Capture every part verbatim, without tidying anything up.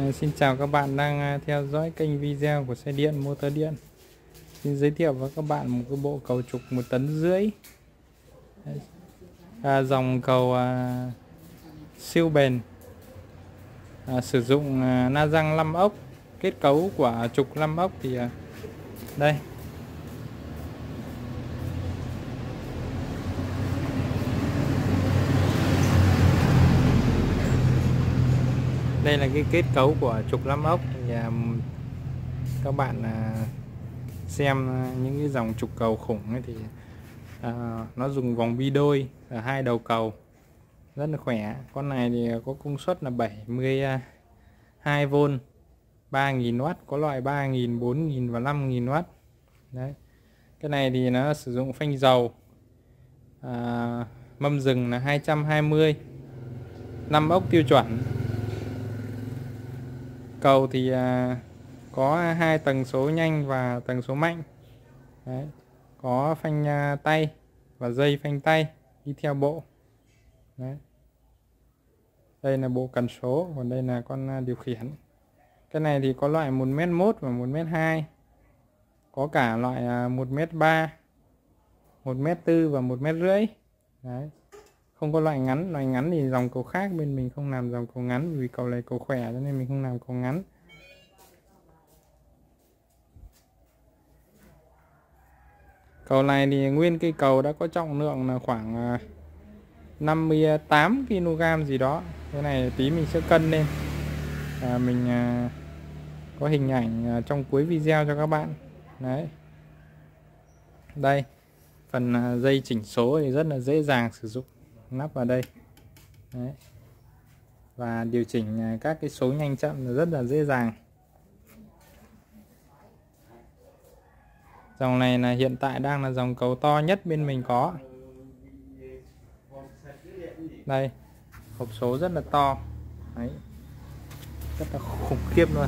À, xin chào các bạn đang theo dõi kênh video của xe điện motor điện. Xin giới thiệu với các bạn một cái bộ cầu trục một tấn rưỡi, à, dòng cầu à, siêu bền, à, sử dụng à, na răng năm ốc. Kết cấu của trục năm ốc thì à, đây đây là cái kết cấu của trục năm ốc. Thì à, các bạn à, xem những cái dòng trục cầu khủng ấy thì à, nó dùng vòng bi đôi ở hai đầu cầu rất là khỏe. Con này thì có công suất là bảy mươi hai vôn, ba nghìn oát, có loại ba nghìn, bốn nghìn và năm nghìn oát. Đấy. Cái này thì nó sử dụng phanh dầu, à, mâm rừng là hai trăm hai mươi, năm ốc tiêu chuẩn. Cầu thì à, có hai tầng số nhanh và tầng số mạnh. Đấy. Có phanh à, tay và dây phanh tay đi theo bộ. Đấy. Đây là bộ cần số, còn đây là con à, điều khiển. Cái này thì có loại một mét một và một mét hai, có cả loại à, một mét ba, một mét tư và một mét rưỡi. Đấy. Không có loại ngắn, loại ngắn thì dòng cầu khác bên mình không làm dòng cầu ngắn, vì cầu này cầu khỏe cho nên mình không làm cầu ngắn. Cầu này thì nguyên cây cầu đã có trọng lượng là khoảng năm mươi tám ki lô gam gì đó. Cái này tí mình sẽ cân lên, à, mình à, có hình ảnh trong cuối video cho các bạn. Đấy. Đây, phần à, dây chỉnh số thì rất là dễ dàng sử dụng, nắp vào đây. Đấy. Và điều chỉnh à, các cái số nhanh chậm là rất là dễ dàng. Dòng này là hiện tại đang là dòng cầu to nhất bên mình có. Đây, hộp số rất là to. Đấy. Rất là khủng khiếp luôn.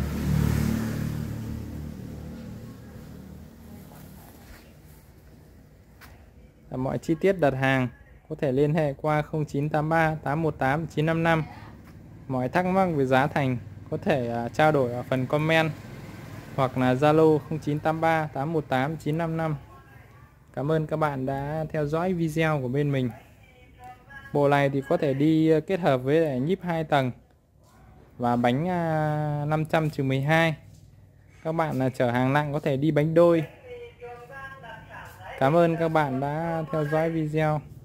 Và mọi chi tiết đặt hàng có thể liên hệ qua không chín tám ba tám một tám chín năm năm. Mọi thắc mắc về giá thành có thể uh, trao đổi ở phần comment hoặc là Zalo không chín tám ba tám một tám chín năm năm. Cảm ơn các bạn đã theo dõi video của bên mình. Bộ này thì có thể đi kết hợp với lại nhíp hai tầng và bánh năm trăm trừ mười hai. Các bạn là chở hàng nặng có thể đi bánh đôi. Cảm ơn các bạn đã theo dõi video.